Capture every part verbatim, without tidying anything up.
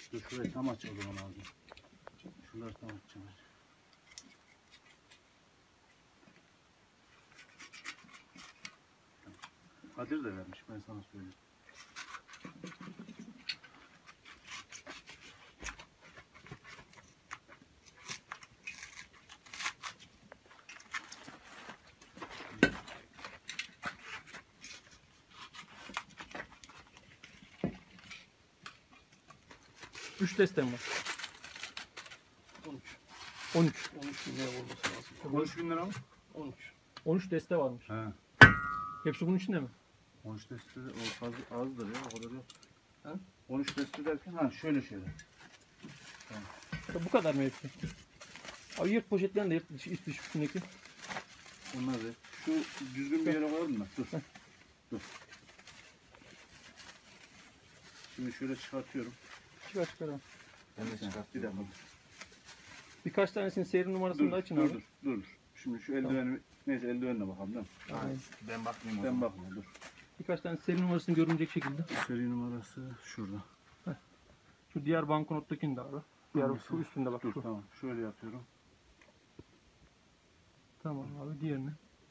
Dur şurayı tam aç o zaman abi. Şunları tam açacağım. Kadir de vermiş, ben sana söyleyeyim. Üç destem var. on üç. on üç. on üç bin lira olması lazım. on üç bin lira mı? on üç. on üç deste varmış. He. Hepsi bunun içinde mi? on üç deste de o az, azdır ya, o kadar yok. He? on üç deste derken ha şöyle şöyle. Ya bu kadar mı hepsi? Abi yırt poşetlerini de yırt iç iç dış üstündeki. Onlar da. Şu düzgün bir yere koyalım mı? Dur. Dur. Şimdi şöyle çıkartıyorum. Çıkar çıkar abi. Ben de çıkart. Bir dakika. Birkaç tanesinin seri numarasını Dur, da açın dur, abi. dur, dur, dur. Şimdi şu eldiveni, neyse eldivenle bakalım değil mi? Aynen. Ben bakmayayım o Ben zaman. bakma dur. Birkaç tane seri numarasını görünecek şekilde. Seri numarası şurada. Şu diğer banknottakini de abi. Diğer Hangisi? şu üstünde bak Dur şu. tamam. Şöyle yapıyorum. Tamam abi diğerini.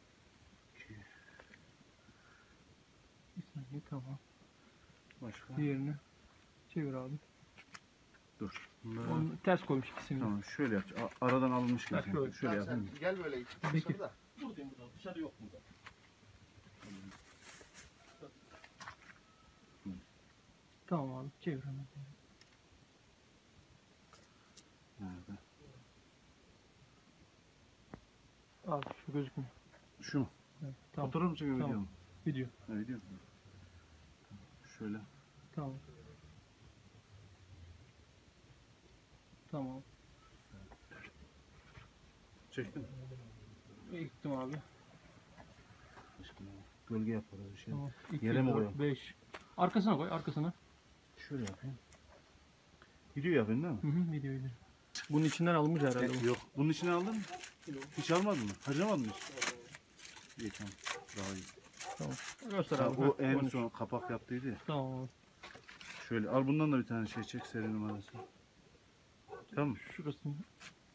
Bir saniye tamam. Başka. Diğerini çevir abi. Dur. Bunları... Onu ters koymuş ikisini. Tamam şöyle yap. A- Aradan alınmış gibi. Bak şöyle. Şöyle Tamam, yapayım. sen gel böyle Peki. dışarıda. Buradayım burada. Dışarı yok burada. Tamam abi çevir hemen. Nerede? Abi şu gözükmüyor. Şu mu? Evet, tamam. Fotoğraf mı çekiyor, Tamam. video mu? Video. Ha, video mu? Şöyle. Tamam. Tamam. Çektim. Gittim abi. Aşkına. Gölge yaparız bir şey. Tamam. iki, Yere mi dört, koyalım? beş. Arkasına koy, arkasına. Şöyle yapayım. Video yapayım değil mi? Hı hı, video video. Bunun içinden alınmış herhalde E, bu. yok. Bunun içine aldın mı? Hiç almadın mı? Harcamadın mı hiç? İyi tamam. Daha iyi. Tamam. Göster Ha, abi. o Heh, en on üç. son kapak yaptıydı ya. Tamam abi. Şöyle al bundan da bir tane şey çek seri numarası. Tamam. Şurası.